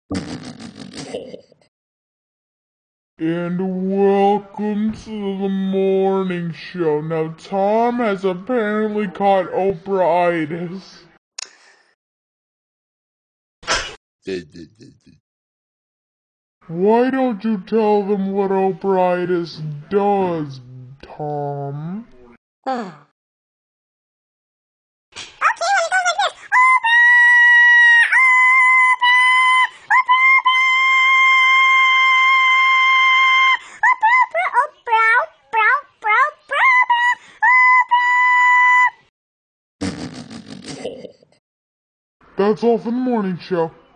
And welcome to the morning show. Now, Tom has apparently caught Operaitis. Why don't you tell them what Operaitis does, Tom? That's all for the morning show.